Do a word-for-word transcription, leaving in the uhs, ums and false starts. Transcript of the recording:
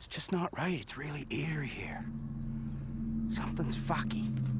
It's just not right. It's really eerie here. Something's fucky.